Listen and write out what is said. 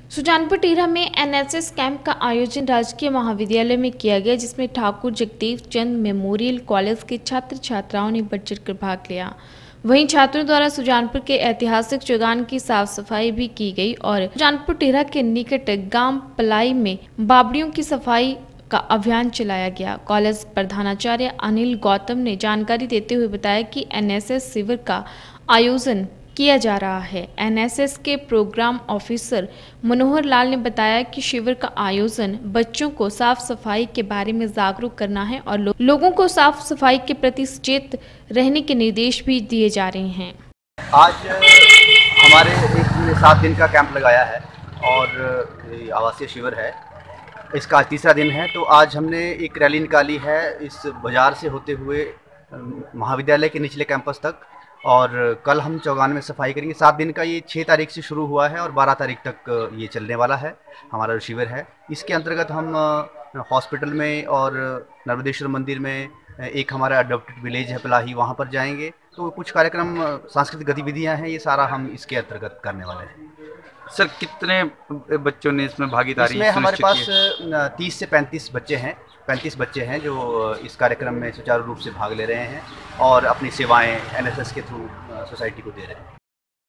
सुजानपुर टीरा में NSS camp का आयोजन राजकीय महाविद्यालय में किया गया, जिसमें ठाकुर जगदेव चंद मेमोरियल कॉलेज के छात्र छात्राओं ने बढ़ चढ़कर भाग लिया। वहीं छात्रों द्वारा सुजानपुर के ऐतिहासिक चौगान की साफ सफाई भी की गई और सुजानपुर टीरा के निकट गांव पलाई में बावड़ियों की सफाई का अभियान चलाया गया। कॉलेज प्रधानाचार्य अनिल गौतम ने जानकारी देते हुए बताया कि एनएसएस शिविर का आयोजन किया जा रहा है। एनएसएस के प्रोग्राम ऑफिसर मनोहर लाल ने बताया कि शिविर का आयोजन बच्चों को साफ सफाई के बारे में जागरूक करना है और लोगों को साफ सफाई के प्रति सचेत रहने के निर्देश भी दिए जा रहे हैं। आज हमारे एक 7 दिन का कैंप लगाया है और आवासीय शिविर है। इसका तीसरा दिन है। तो आज हमने एक रैली निकाली है इस बाज़ार से होते हुए महाविद्यालय के निचले कैंपस तक, और कल हम चौगान में सफाई करेंगे। 7 दिन का ये 6 तारीख से शुरू हुआ है और 12 तारीख तक ये चलने वाला है हमारा जो शिविर है। इसके अंतर्गत हम हॉस्पिटल में और नर्मदेश्वर मंदिर में, एक हमारा अडॉप्टेड विलेज है पलाही, वहाँ पर जाएंगे। तो कुछ कार्यक्रम, सांस्कृतिक गतिविधियाँ हैं, ये सारा हम इसके अंतर्गत करने वाले हैं। सर, कितने बच्चों ने इसमें भागीदारी इसमें हमारे पास 30 से 35 बच्चे हैं। 35 बच्चे हैं जो इस कार्यक्रम में सुचारू रूप से भाग ले रहे हैं और अपनी सेवाएं एनएसएस के थ्रू सोसाइटी को दे रहे हैं।